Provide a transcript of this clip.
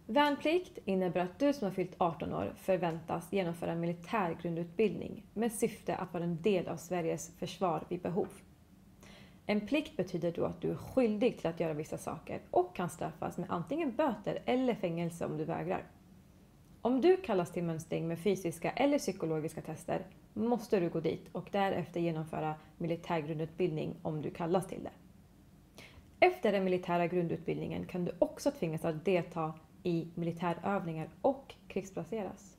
Värnplikt innebär att du som har fyllt 18 år förväntas genomföra en militär grundutbildning med syfte att vara en del av Sveriges försvar vid behov. En plikt betyder då att du är skyldig till att göra vissa saker och kan straffas med antingen böter eller fängelse om du vägrar. Om du kallas till mönstring med fysiska eller psykologiska tester måste du gå dit och därefter genomföra militär grundutbildning om du kallas till det. Efter den militära grundutbildningen kan du också tvingas att delta i militärövningar och krigsplaceras.